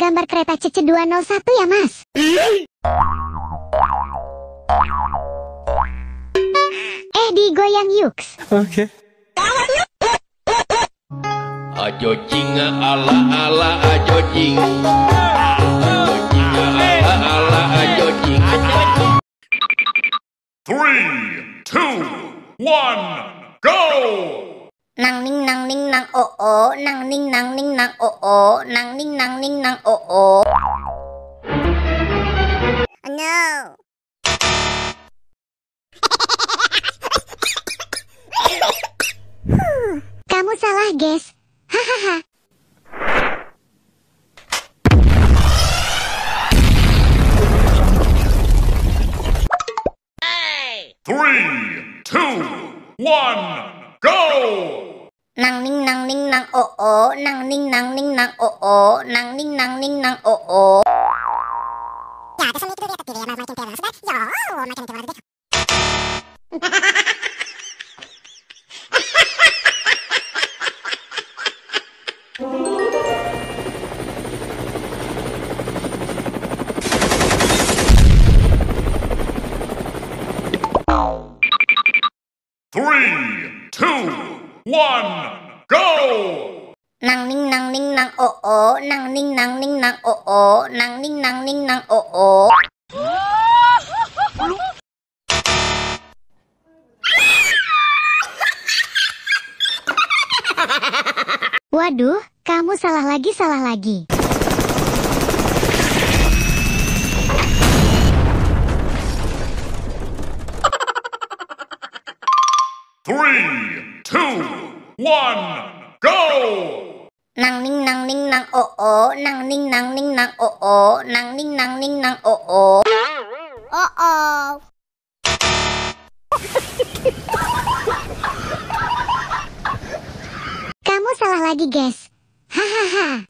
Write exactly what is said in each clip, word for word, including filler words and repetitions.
gambar kereta C C dua nol satu ya, Mas? Eh, digoyang yuks. Oke. Ajo jinga ala ala ajo jing. Ajo jinga ala ala ajo jing. Three, two, one, go! Nang ning nang ning nang oh oh, nang ning nang ning nang oh oh, nang ning nang ning nang oh oh. No. Kamu salah, guys. Hahaha. Three, two, one, go! Nang ning nang ning nang oh oh, nang ning nang ning nang oh oh, nang ning nang ning nang oh oh. Ya, det som ikke du vet at du er med makin TV, så det, ja, og makin TV, det. Three, two, one, go! Nang ning nang ning nang oh oh, nang ning nang ning nang oh oh, nang ning nang ning nang oh oh. Waduh, kamu salah lagi, salah lagi. Three, two, one, go! Nang ning nang ning nang oh oh, nang ning nang ning nang oh oh, nang ning nang ning nang oh oh. Oh oh. Kamu salah lagi, guys. Hahaha.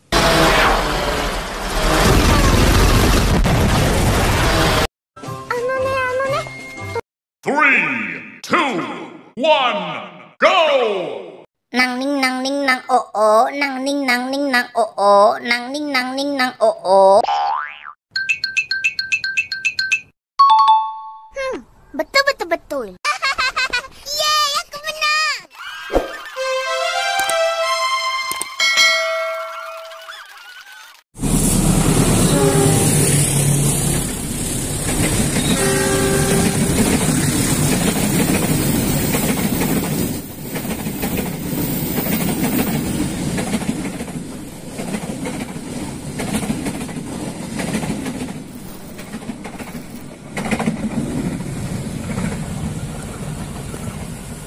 Three, two, one, go! Nang ning nang ning nang oh oh, nang ning nang ning nang oh oh, nang ning nang ning nang oh oh. Hmm, betul betul betul. Yeay, aku menang.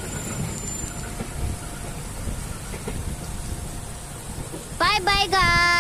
Bye bye guys.